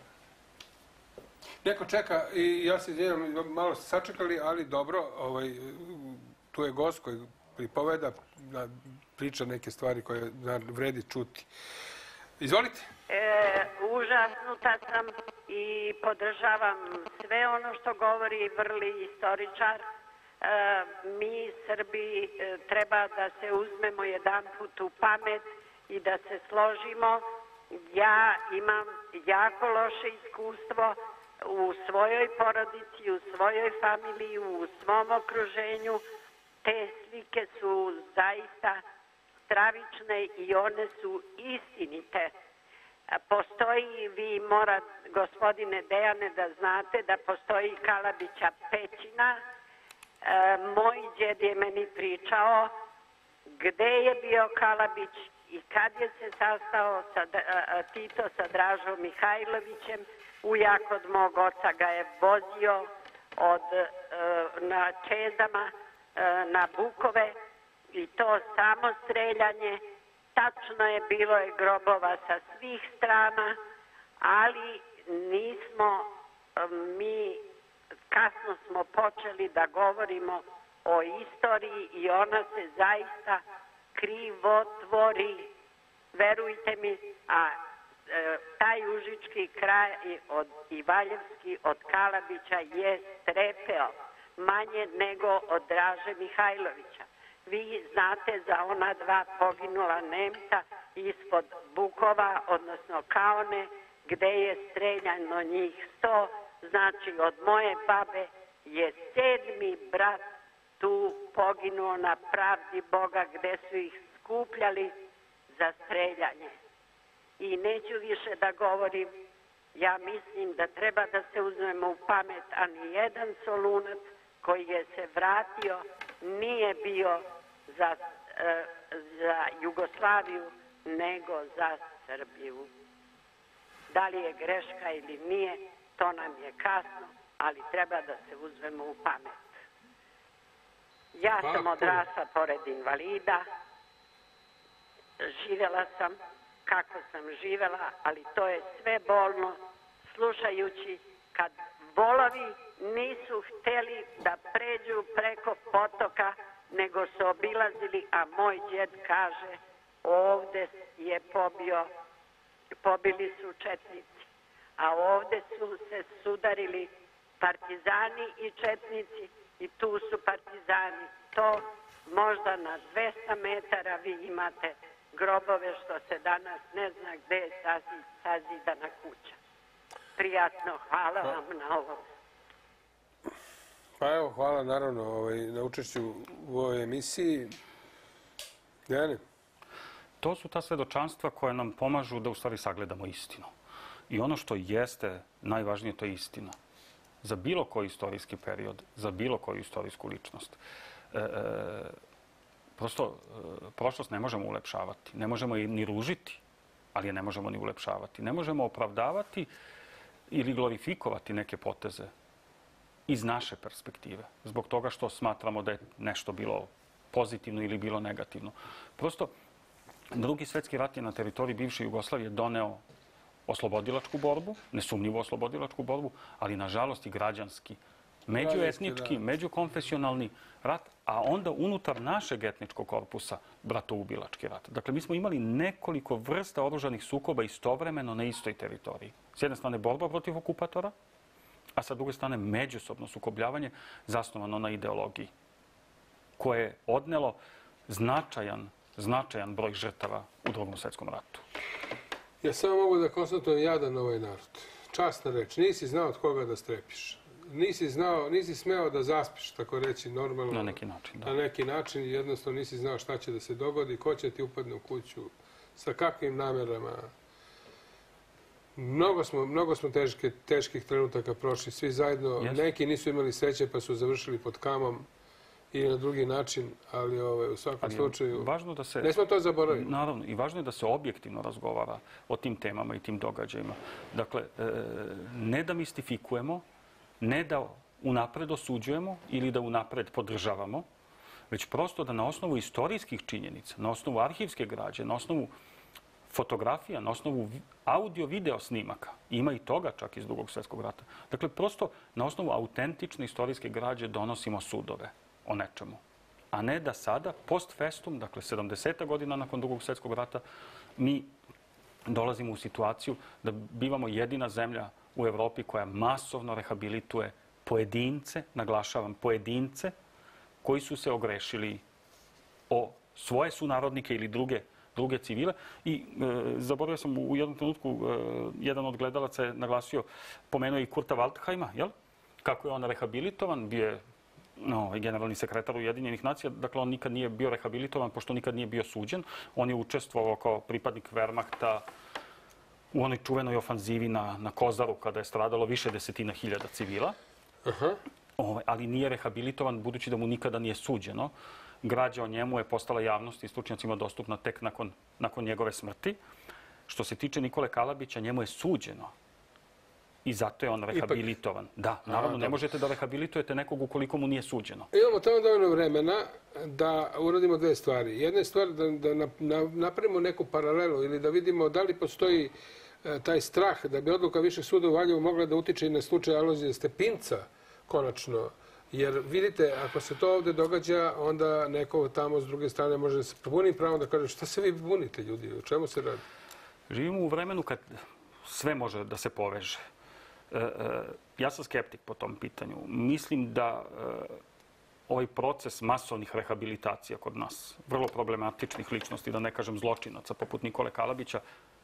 Neko čeka i ja se izvinjam, malo ste sačekali, ali dobro, ovaj, tu je gost koji pripoveda, priča neke stvari koje vredi čuti. Izvolite. E, užasnuta sam i podržavam sve ono što govori vrli istoričar. E, mi, Srbi, e, treba da se uzmemo jedanput u pamet i da se složimo. Ja imam jako loše iskustvo u svojoj porodici, u svojoj familiji, u svom okruženju. Te slike su zaista stravične i one su istinite. Postoji, vi mora, gospodine Dejane, da znate da postoji Kalabića pećina. E, moj djed je meni pričao gde je bio Kalabić i kad je se sastao sa, a, Tito sa Dražom Mihajlovićem. Ujak od mog oca ga je vozio od, e, na čezama e, na Bukove i to samo streljanje. Tačno je, bilo je grobova sa svih strana, ali nismo, mi kasno smo počeli da govorimo o istoriji i ona se zaista krivotvori. Verujte mi, a e, taj užički kraj od, i Valjevski od Kalabića je strepeo manje nego od Draže Mihajlovića. Vi znate za ona dva poginula Nemca ispod Bukova, odnosno Kaone, gde je streljano njih sto. Znači, od moje babe je sedmi brat tu poginuo na pravdi Boga, gde su ih skupljali za streljanje. I neću više da govorim, ja mislim da treba da se uzmemo u pamet, a ni jedan Solunac koji je se vratio nije bio za, e, za Jugoslaviju, nego za Srbiju. Da li je greška ili nije, to nam je kasno, ali treba da se uzmemo u pamet. Ja sam odrasla pored invalida, živjela sam kako sam živjela, ali to je sve bolno, slušajući kad volovi nisu hteli da pređu preko potoka, nego su obilazili, a moj djed kaže, ovde je pobio, pobili su četnici, a ovde su se sudarili partizani i četnici i tu su partizani. To možda na dvesta metara vi imate grobove što se danas ne zna gde je sazidana kuća. Prijatno, hvala vam na ovom. Pa evo, hvala naravno ovaj, na učešću u ovoj emisiji. Dejane? To su ta svedočanstva koja nam pomažu da u stvari sagledamo istinu. I ono što jeste najvažnije, to je istina. Za bilo koji istorijski period, za bilo koju istorijsku ličnost. E, e, prosto, e, prošlost ne možemo ulepšavati. Ne možemo je ni ružiti, ali je ne možemo ni ulepšavati. Ne možemo opravdavati ili glorifikovati neke poteze iz naše perspektive. Zbog toga što smatramo da je nešto bilo pozitivno ili bilo negativno. Prosto, Drugi svetski rat je na teritoriji bivše Jugoslavije doneo oslobodilačku borbu, nesumnjivo oslobodilačku borbu, ali nažalost i građanski, međuetnički, međukonfesionalni rat, a onda unutar našeg etničkog korpusa bratoubilački rat. Dakle, mi smo imali nekoliko vrsta oružanih sukoba istovremeno na istoj teritoriji. S jedne strane borba protiv okupatora, a sa druge strane međusobno sukobljavanje zasnovano na ideologiji, koje je odnelo značajan, značajan broj žrtava u Drugom svetskom ratu. Ja samo mogu da konstatujem jadan ovaj narod. Časna reč. Nisi znao od koga da strepiš. Nisi znao, nisi smeo da zaspiš, tako reći, normalno. Na neki način, da. Na neki način, jednostavno nisi znao šta će da se dogodi, ko će ti upadne u kuću, sa kakvim namerama. Mnogo smo, mnogo smo teške, teških trenutaka prošli, svi zajedno. Yes. Neki nisu imali sreće pa su završili pod kamom. i na drugi način, ali u svakom slučaju ne smo to zaboravili. Naravno, i važno je da se objektivno razgovara o tim temama i tim događajima. Dakle, ne da mistifikujemo, ne da unapred osuđujemo ili da unapred podržavamo, već prosto da na osnovu istorijskih činjenica, na osnovu arhivske građe, na osnovu fotografija, na osnovu audio-video snimaka, ima i toga čak iz Drugog svjetskog rata. Dakle, prosto na osnovu autentične istorijske građe donosimo sudove o nečemu. A ne da sada, post festum, dakle sedamdeseta godina nakon Drugog svjetskog rata, mi dolazimo u situaciju da bivamo jedina zemlja u Evropi koja masovno rehabilituje pojedince, naglašavam, pojedince koji su se ogrešili o svoje sunarodnike ili druge druge civile. I e, zaboravio sam u jednom trenutku, e, jedan od gledalaca je naglasio, pomenuo i Kurta Waldheima, jel? Kako je on rehabilitovan, bio je no, generalni sekretar Ujedinjenih nacija, dakle on nikad nije bio rehabilitovan, pošto nikad nije bio suđen. On je učestvovao kao pripadnik Wehrmachta u onoj čuvenoj ofanzivi na, na Kozaru, kada je stradalo više desetina hiljada civila. Aha. O, ali nije rehabilitovan, budući da mu nikada nije suđeno. Građa o njemu je postala javnosti i stručnjacima dostupna tek nakon, nakon njegove smrti. Što se tiče Nikole Kalabića, njemu je suđeno. I zato je on rehabilitovan. Ipak. Da, naravno, A, ne možete da rehabilitujete nekog ukoliko mu nije suđeno. Imamo tamo dovoljno vremena da uradimo dve stvari. Jedna je stvar da, da napravimo neku paralelu ili da vidimo da li postoji e, taj strah da bi odluka Višeg suda u Valjevu mogla da utiče i na slučaj Alojzija Stepinca, konačno. Jer vidite, ako se to ovdje događa, onda neko tamo s druge strane može da se pobuni pravo da kaže šta se vi bunite, ljudi, o čemu se radi? Živimo u vremenu kad sve može da se poveže. E, e, ja sam skeptik po tom pitanju. Mislim da e, ovaj proces masovnih rehabilitacija kod nas, vrlo problematičnih ličnosti, da ne kažem zločinaca, poput Nikole Kalabića,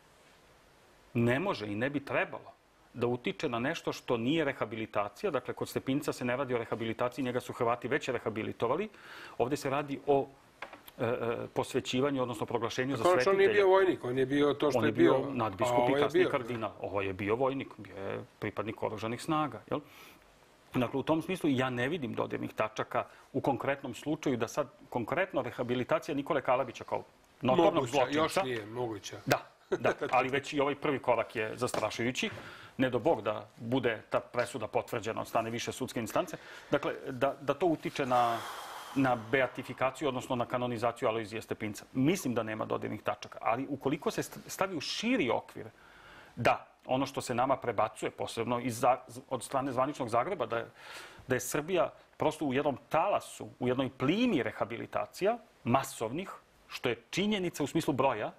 ne može i ne bi trebalo da utiče na nešto što nije rehabilitacija. Dakle, kod Stepinca se ne radi o rehabilitaciji, njega su Hrvati već rehabilitovali. Ovdje se radi o e, e, posvećivanju, odnosno proglašenju za svetitelja. On nije bio vojnik, on je bio to što je bio... On je bio nadbiskup i kasnije kardinal. Ovo je bio vojnik, bio je pripadnik oružanih snaga. Jel? Dakle, u tom smislu ja ne vidim dodirnih tačaka u konkretnom slučaju da sad konkretno rehabilitacija Nikole Kalabića kao notornog zločinca... Još nije moguća. Da. Da, ali već i ovaj prvi korak je zastrašujući. Ne do Bog da bude ta presuda potvrđena od strane više sudske instance. Dakle, da, da to utiče na, na beatifikaciju, odnosno na kanonizaciju Alojzija Stepinca. Mislim da nema dodirnih tačaka. Ali ukoliko se stavi u širi okvir, da, ono što se nama prebacuje, posebno iz, od strane zvaničnog Zagreba, da je, da je Srbija prosto u jednom talasu, u jednoj plimi rehabilitacija, masovnih, što je činjenica u smislu broja,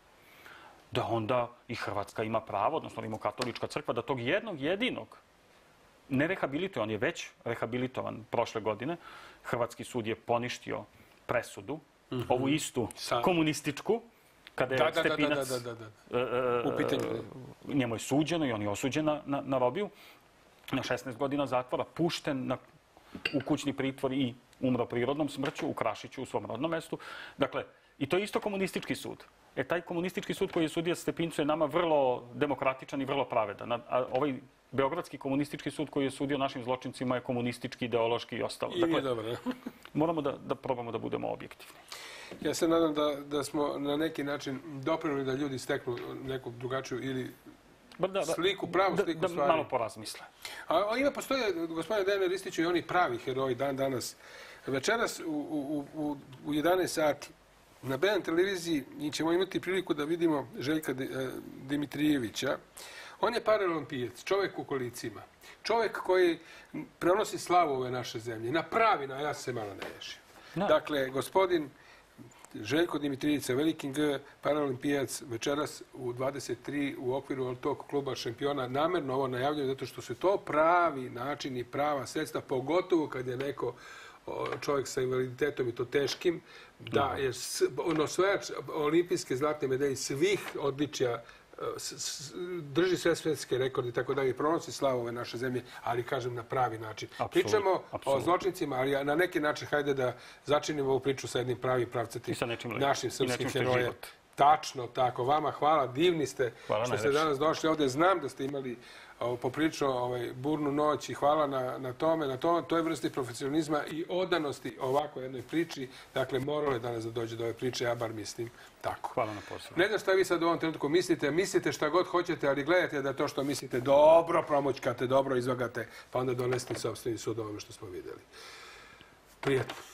da onda i Hrvatska ima pravo, odnosno Rimokatolička crkva, da tog jednog jedinog ne rehabilituje. On je već rehabilitovan prošle godine. Hrvatski sud je poništio presudu, mm-hmm. ovu istu Sa... komunističku, kada je da, Stepinac... Da, da, da, da, da. U pitanju. Uh, njemu je suđeno i on je osuđen na, na, na robiju, na šesnaest godina zatvora, pušten na, u kućni pritvor i umro prirodnom smrću u Krašiću, u svom rodnom mestu. Dakle, i to je isto komunistički sud. E, taj komunistički sud koji je sudio Stepincu je nama vrlo demokratičan i vrlo pravedan. A ovaj beogradski komunistički sud koji je sudio našim zločincima je komunistički, ideološki i ostalo. I nije dobro. Moramo da, da probamo da budemo objektivni. Ja se nadam da, da smo na neki način doprinuli da ljudi steknu neku drugačiju ili da, da, sliku, pravu sliku da, stvari. Da malo porazmisle. A, a ima, postoje, gospodine Dejan Ristiću, i oni pravi heroji dan danas. Večeras u, u, u, u jedanaest sati na B N televiziji ćemo imati priliku da vidimo Željka Dimitrijevića. On je paralimpijac, čovjek u kolicima. Čovjek koji prenosi slavu ove naše zemlje. Na pravi, na ja se malo ne ješim. No. Dakle, gospodin Željko Dimitrijević, veliki G, paralimpijac, večeras u dvadeset tri u okviru tog kluba šampiona. Namerno ovo najavljaju zato što su to pravi način i prava sredstva, pogotovo kad je neko čovjek sa invaliditetom i to teškim, da je on osvajač olimpijske zlatne medalje svih odličja, drži sve svjetske rekorde i tako dalje, pronosi slavu ove naše zemlje, ali kažem na pravi način. Absolut, Pričamo absolut. o zločincima, ali na neki način hajde da začinimo ovu priču sa jednim pravim pravcatim našim srpskim herojem. Tačno, tako. Vama hvala, divni ste hvala što ste danas došli ovdje. Znam da ste imali popričao burnu noć i hvala na tome, na toj vrsti profesionalizma i odanosti ovako jednoj priči. Dakle, moralo je danas da dođe do ove priče, ja bar mislim tako. Hvala na poslu. Ne znam šta vi sad u ovom trenutku mislite, mislite šta god hoćete, ali gledajte da to što mislite dobro promoćkate, dobro izvagate, pa onda donesete sopstveni sud ovome što smo vidjeli. Prijetno.